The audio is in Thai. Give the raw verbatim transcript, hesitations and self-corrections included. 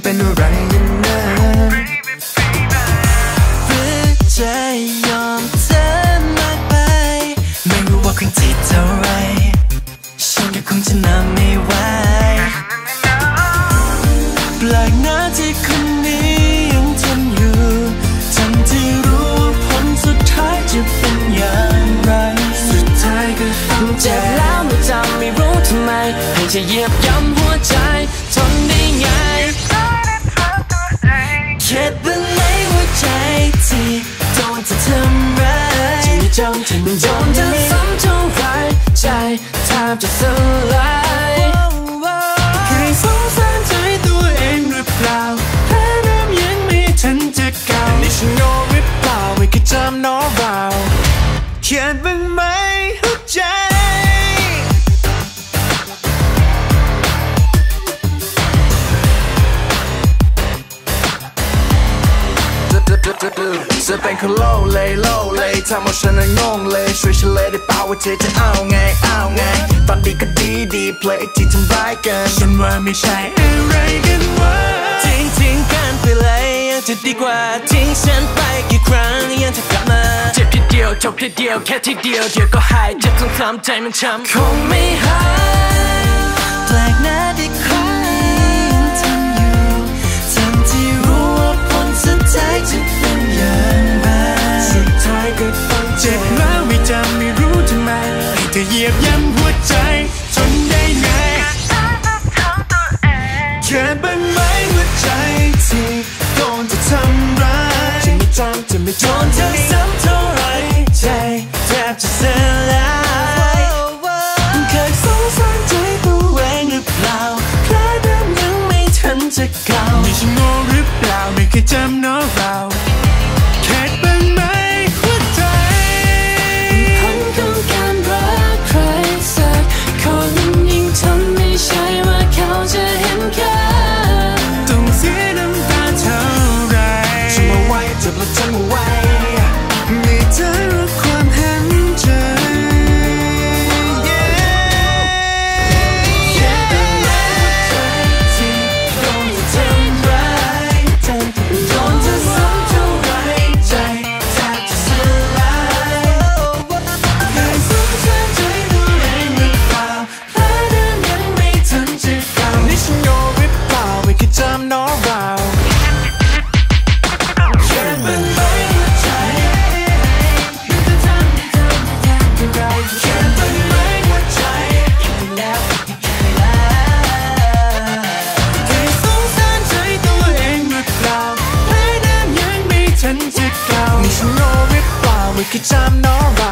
เป็นอะไรกันนะหรือใจยอมเธอมากไปไม่รู้ว่าคุณจิตเท่าไรฉันก็คงจะนำไม่ไหวแปลกนะที่คนนี้ยังทนอยู่ทั้งที่รู้ว่าผลสุดท้ายจะเป็นอย่างไรสุดท้ายก็ต้องเจ็บแล้วไม่จำไม่รู้ทำไมให้จะเหยียบย่ำหัวใจทนได้ไงเข็ดบ้างไหมหัวใจที่โดนเธอทำร้ายที่ไม่จำที่ไม่โดนเธอซ้ำเท่าไรใจแทบจะสลายเคยสงสารใจตัวเองหรือเปล่าแพ้เริ่มยังไม่ทันจะเก่านี่ฉันโง่หรือเปล่าไม่เคยจำน้องเราเขียนบ้างไหมหัวใจจะเป็นคนโลเลยโลเลยทำเอาฉันนั้นงงเลยช่วยฉันเลยได้เปล่าว่าเธอจะเอาไงเอาไงตอนดีก็ดีดีเพลย์ที่ทำร้ายกันฉันว่าไม่ใช่อะไรกันวะทิ้งทิ้งกันไปเลยยังจะดีกว่าทิ้งฉันไปกี่ครั้งยังจะกลับมาเจ็บทีเดียวจบทีเดียวแค่ทีเดียวเดี๋ยวก็หายเจ็บซ้ำๆใจมันช้ำคงไม่หายแปลกหน้าที่ใครยังทำอยู่ทั้งที่รู้ว่าผลสุดท้ายจะเป็นอย่างไรสุดท้ายก็ต้องเจ็บแล้วไม่จำไม่รู้ทำไมให้เธอเหยียบย่ำหัวใจทนได้ไงแค่บ้างไหมหัวใจที่โดนเธอทำร้ายจะไม่จำจะไม่โดนเธอซ้ำเท่าไรใจแทบจะสลายเคยสงสารใจตัวเองหรือเปล่าแค่เดิมยังไม่ทันจะเก่านี่ฉันโง่หรือเปล่าไม่เคยจำน้องเราแค่บ้างไหมหัวใจคนต้องการรักใครสักคนยิ่งทำไม่ใช่ว่าเขาจะเห็นค่าต้องเสียน้ำตาเท่าไรฉันมาไว้เจ็บแล้วฉันมาไว้ไม่เจอความเห็นใจจำน้องเราแค่เป็นไหมหัวใจไม่ต้องทำไม่ทำไม่ทำอะไรแค่เป็นไหมหัวใจคิดไปแล้วคิดไปแล้วเคยสงสารใจตัวเองหรือเปล่าแพ้เดิมยังไม่ทันจะเก่านี่ฉันโง่หรือเปล่าไม่เคยจำน้องเรา